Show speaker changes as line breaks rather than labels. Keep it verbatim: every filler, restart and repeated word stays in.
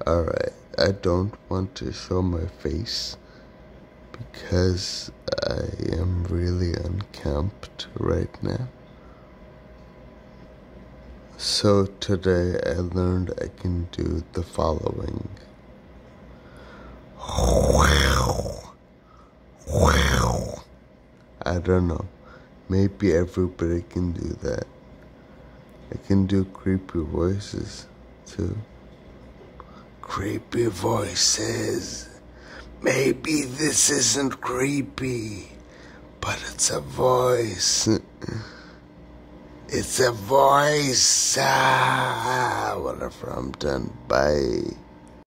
Alright, I don't want to show my face because I am really unkempt right now. So today I learned I can do the following. I don't know. Maybe everybody can do that. I can do creepy voices too. Creepy voices. Maybe this isn't creepy, but it's a voice. It's a voice. Ah, whatever, I'm done. Bye.